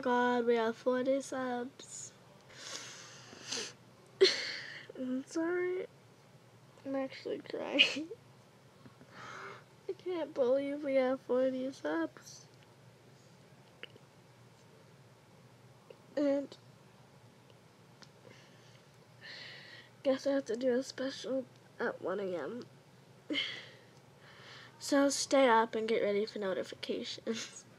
god, we have 40 subs. I'm sorry. I'm actually crying. I can't believe we have 40 subs. And guess I have to do a special at 1 a.m. So stay up and get ready for notifications.